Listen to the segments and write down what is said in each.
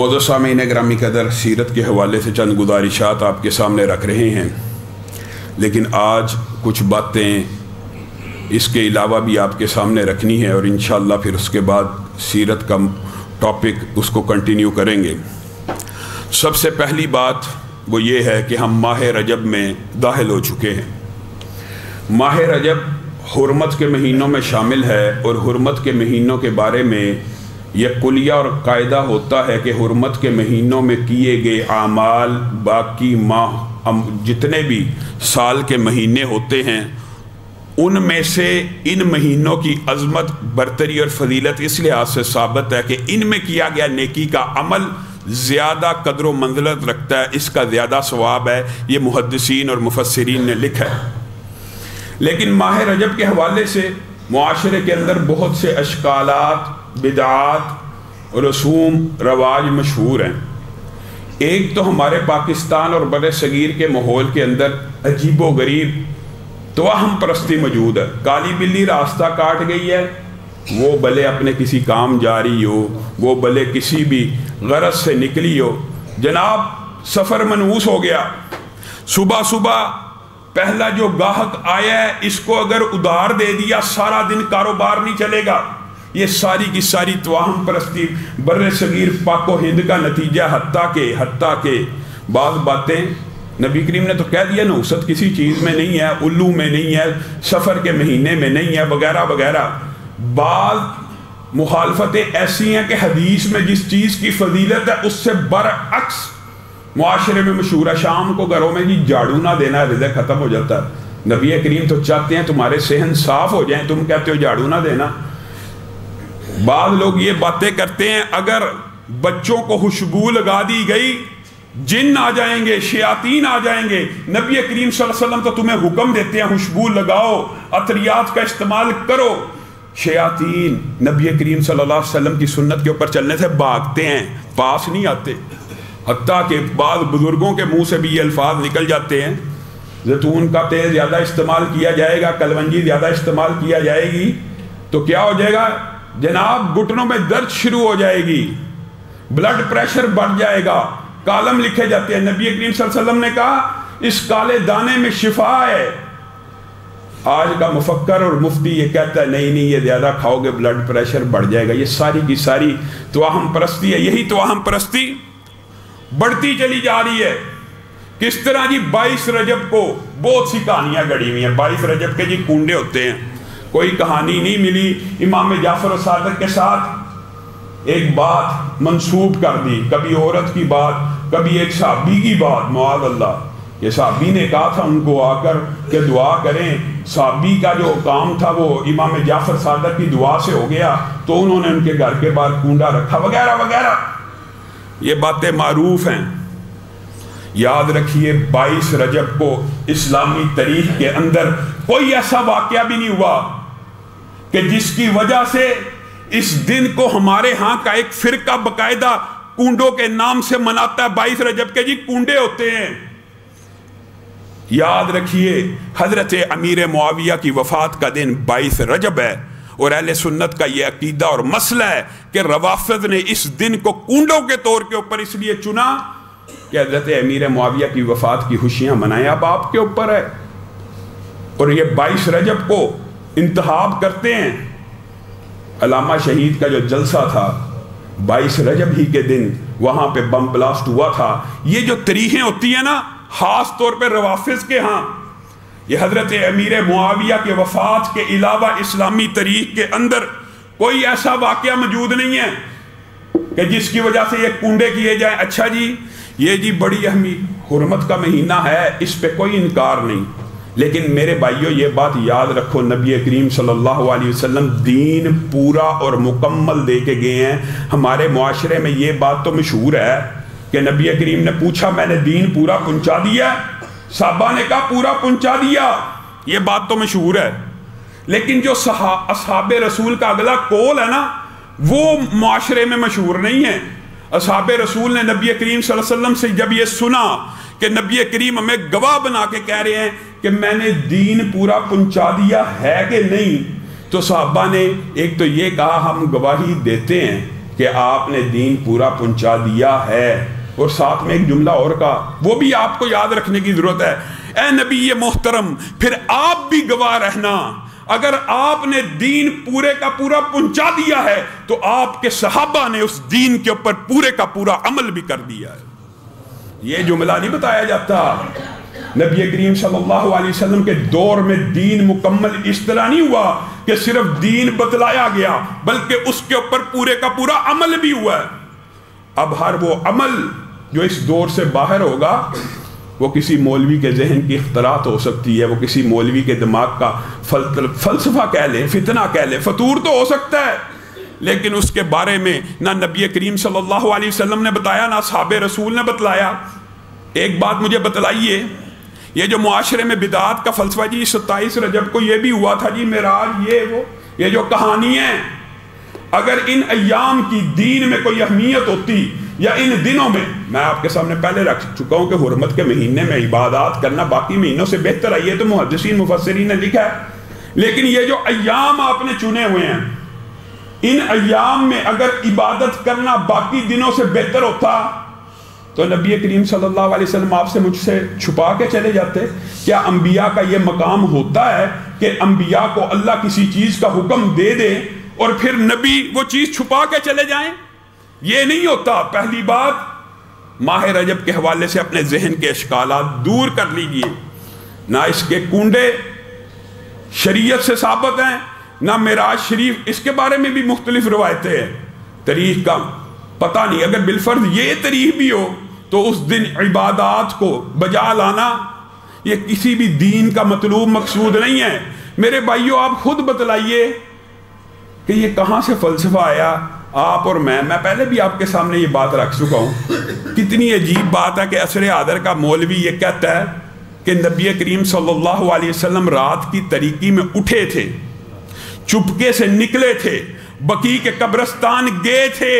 मोअज़्ज़ज़ सामीन ग्रामी कदर, सीरत के हवाले से चंद गुजारिशात आपके सामने रख रहे हैं, लेकिन आज कुछ बातें इसके अलावा भी आपके सामने रखनी है और इंशाअल्लाह फिर उसके बाद सीरत का टॉपिक उसको कंटिन्यू करेंगे। सबसे पहली बात वो ये है कि हम माह रजब में दाखिल हो चुके हैं। माह रजब हुर्मत के महीनों में शामिल है और हुर्मत के महीनों के बारे में यह कुलिया और कायदा होता है कि हुर्मत के महीनों में किए गए आमाल बाकी माह जितने भी साल के महीने होते हैं उनमें से इन महीनों की अज़मत, बरतरी और फजीलत इस लिहाज से साबित है कि इनमें किया गया नेकी का अमल ज़्यादा कदर व मंज़िलत रखता है, इसका ज़्यादा सवाब है। ये मुहद्दिसीन और मुफस्सिरीन ने लिखा है। लेकिन माह रजब के हवाले से मुआशरे के अंदर बहुत से अशकालात, बिदात और रसूम रवाज मशहूर हैं। एक तो हमारे पाकिस्तान और बड़े सगीर के माहौल के अंदर अजीबो गरीब तवाहम परस्ती मौजूद है। काली बिल्ली रास्ता काट गई है, वो भले अपने किसी काम जा रही हो, वो भले किसी भी गरज से निकली हो, जनाब सफ़र मनहूस हो गया। सुबह सुबह पहला जो गाहक आया है इसको अगर उधार दे दिया सारा दिन कारोबार नहीं चलेगा। ये सारी की सारी तवाहम परस्ती बर्रे सगीर पाको हिंद का नतीजा। हत्ता के बाज़ बातें नबी करीम ने तो कह दिया नहुसत किसी चीज़ में नहीं है, उल्लू में नहीं है, सफ़र के महीने में नहीं है, वगैरह वगैरह। बाज़ मुखालफतें ऐसी हैं कि हदीस में जिस चीज़ की फजीलत है उससे बरअक्स मुआशरे में मशहूर है। शाम को घरों में जी झाड़ू ना देना रिज़्क़ ख़त्म हो जाता है। नबी करीम तो चाहते हैं तुम्हारे सेहन साफ़ हो जाएं, तुम कहते हो झाड़ू ना देना। बाद लोग ये बातें करते हैं अगर बच्चों को खुशबू लगा दी गई जिन आ जाएंगे, शयातीन आ जाएंगे। नबी करीम सल्लल्लाहु अलैहि वसल्लम तो तुम्हें हुक्म देते हैं खुशबू लगाओ, अतरियात का इस्तेमाल करो। शयातीन नबी करीम सल्लल्लाहु अलैहि वसल्लम की सुन्नत के ऊपर चलने से भागते हैं, पास नहीं आते। हत्ता के बाद बुजुर्गों के मुंह से भी ये अल्फाज निकल जाते हैं, जैतून का तेल ज़्यादा इस्तेमाल किया जाएगा, कलवंजी ज़्यादा इस्तेमाल किया जाएगी तो क्या हो जाएगा जनाब, घुटनों में दर्द शुरू हो जाएगी, ब्लड प्रेशर बढ़ जाएगा। कालम लिखे जाते हैं। नबी करीम सल्लल्लाहु अलैहि वसल्लम ने कहा इस काले दाने में शिफा है। आज का मुफक्कर और मुफ्ती ये कहता है नहीं ये ज़्यादा खाओगे ब्लड प्रेशर बढ़ जाएगा। ये सारी की सारी तवाहम परस्ती है। यही तवाहम परस्ती बढ़ती चली जा रही है। किस तरह जी 22 रजब को बहुत सी कहानियां गढ़ी हुई हैं। 22 रजब के जी कुंडे होते हैं, कोई कहानी नहीं मिली। इमाम जाफर सादिक के साथ एक बात मंसूब कर दी, कभी औरत की बात, कभी एक सहाबी की बात। मुआज़ अल्लाह, ये सहाबी ने कहा था उनको आकर के दुआ करें। सहाबी का जो काम था वो इमाम जाफर सादिक की दुआ से हो गया, तो उन्होंने उनके घर के बाहर कुंडा रखा, वगैरह वगैरह। ये बातें मारूफ हैं। याद रखिए 22 रजब को इस्लामी तारीख के अंदर कोई ऐसा वाक़या भी नहीं हुआ कि जिसकी वजह से इस दिन को हमारे यहाँ का एक फिरका बकायदा कुंडों के नाम से मनाता है। 22 रजब के जी कुंडे होते हैं। याद रखिए हजरत अमीर मुआविया की वफात का दिन 22 रजब है और अहले सुन्नत का यह अकीदा और मसला है कि रवाफिद ने इस दिन को कुंडों के तौर के ऊपर इसलिए चुना कि हजरत अमीर मुआविया की वफात की खुशियां मनाएं। अब आपके ऊपर है। और ये 22 रजब को इंतखाब करते हैं। अलामा शहीद का जो जलसा था 22 रजब ही के दिन वहां पे बम ब्लास्ट हुआ था। ये जो तरीखें होती है ना खास तौर पे रवाफिज के यहाँ, ये हजरत अमीर मुआविया के वफात के अलावा इस्लामी तारीख के अंदर कोई ऐसा वाक़या मौजूद नहीं है कि जिसकी वजह से ये कुंडे किए जाए। अच्छा जी ये जी बड़ी अहमी हुर्मत का महीना है, इस पे कोई इनकार नहीं, लेकिन मेरे भाइयों ये बात याद रखो नबी करीम सल्लल्लाहु अलैहि वसल्लम दीन पूरा और मुकम्मल दे के गए हैं। हमारे मुआशरे में ये बात तो मशहूर है कि नबी करीम ने पूछा मैंने दीन पूरा पहुंचा दिया? साहबा ने कहा पूरा पहुंचा दिया। ये बात तो मशहूर है, लेकिन जो असहाबे रसूल का अगला कौल है ना वो मुआशरे में मशहूर नहीं है। असहाबे रसूल ने नबी करीम सल्लल्लाहु अलैहि वसल्लम से जब ये सुना कि नबी करीम हमें गवाह बना के कह रहे हैं कि मैंने दीन पूरा पहुंचा दिया है कि नहीं, तो साहबा ने एक तो ये कहा हम गवाही देते हैं کہ آپ نے دین پورا پہنچا دیا ہے، اور ساتھ میں ایک جملہ اور کا، وہ بھی آپ کو یاد رکھنے کی ضرورت ہے۔ اے نبی محترم، پھر آپ بھی گواہ رہنا، اگر آپ نے دین پورے کا پورا پہنچا دیا ہے تو آپ کے صحابہ نے اس دین کے اوپر پورے کا پورا عمل بھی کر دیا ہے۔ یہ جملہ نہیں بتایا جاتا۔ نبی کریم صلی اللہ علیہ وسلم کے دور میں دین مکمل اس طرح نہیں ہوا کہ صرف دین بتلایا گیا، بلکہ اس کے اوپر پورے کا پورا عمل بھی ہوا ہے۔ اب ہر وہ عمل جو اس دور سے باہر ہوگا، وہ کسی مولوی کے ذہن کی اختراعات ہو سکتی ہے، وہ کسی مولوی کے دماغ کا فلسفہ کہہ لیں، فتنہ کہہ لیں، فطور تو ہو سکتا ہے، لیکن اس کے بارے میں نہ نبی کریم صلی اللہ علیہ وسلم نے بتایا، نہ اصحاب رسول نے بتلایا۔ ایک بات مجھے بتلائیے، یہ جو معاشرے میں بدعات کا فلسفہ جی 27 رجب کو یہ بھی ہوا تھا جی معراج، یہ جو کہانی ہے، اگر ان ایام کی دین میں کوئی اہمیت ہوتی یا ان دنوں میں آپ کے سامنے پہلے رکھ چکا ہوں کہ حرمت کے مہینے میں عبادات کرنا باقی مہینوں سے بہتر ہے، یہ تو محدثین مفسرین نے لکھا ہے، لیکن یہ جو ایام آپ نے چنے ہوئے ہیں، ان ایام میں اگر عبادت کرنا باقی دنوں سے بہتر ہوتا تو نبی کریم صلی اللہ علیہ وسلم آپ سے مجھ سے چھپا کے چلے جاتے؟ کیا انبیاء کا یہ مقام ہوتا ہے کہ انبیاء کو اللہ کسی چیز کا حکم دے دے اور پھر نبی وہ چیز چھپا کے چلے جائیں؟ یہ نہیں ہوتا۔ پہلی بات، ماہ رجب کے حوالے سے اپنے ذہن کے اشکالات دور کر لیجئے، نہ اس کے کنڈے شریعت سے ثابت ہیں، نہ معراج شریف، اس کے بارے میں بھی مختلف روایتیں ہیں، تاریخ کا پتہ نہیں۔ اگر بالفرض یہ تاریخ بھی ہو تو اس دن عبادات کو بجا لانا یہ کسی بھی دین کا مطلوب مقصود نہیں ہے۔ میرے بھائیوں، آپ خود بتلائیے کہ یہ کہاں سے فلسفہ آیا؟ آپ اور میں پہلے بھی آپ کے سامنے یہ بات رکھ چکا ہوں۔ کتنی عجیب بات ہے کہ عصر حاضر کا مولوی یہ کہتا ہے کہ نبی کریم صلی اللہ علیہ وسلم رات کی تاریکی میں اٹھے تھے، چپکے سے نکلے تھے، بقیع کے قبرستان گئے تھے۔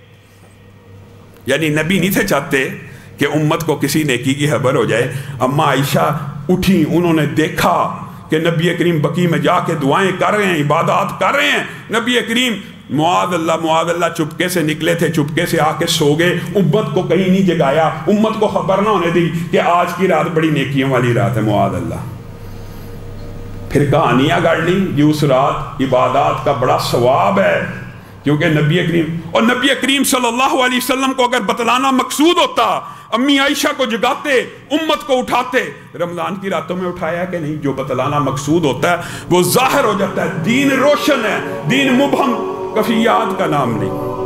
یعنی نبی نہیں تھے چاہتے کہ امت کو کسی نیکی کی خبر ہو جائے۔ اما عائشہ اٹھی، انہوں نے دیکھا کہ نبی کریم بقیع میں جا کے دعائیں کر رہے ہیں، عبادات کر رہے ہیں۔ نبی کریم معاذ اللہ چپکے سے نکلے تھے، چپکے سے آ کے سو گئے، امت کو کہیں نہیں جگایا، امت کو خبر نہ ہونے دی کہ آج کی رات بڑی نیکیوں والی رات ہے، معاذ اللہ۔ پھر کہانیاں گڑھ لی کہ اس رات عبادات کا بڑا ثواب ہے، کیونکہ نبی کریم صلی اللہ علیہ وسلم کو اگر بتلانا مقصود ہوتا، امی عائشہ کو جگاتے، امت کو اٹھاتے۔ رمضان کی راتوں میں اٹھایا کہ نہیں؟ جو بتلانا مقصود ہوتا ہے وہ ظاہر ہو جاتا ہے، دین روشن ہے، دین مبہم کفیات کا نام نہیں۔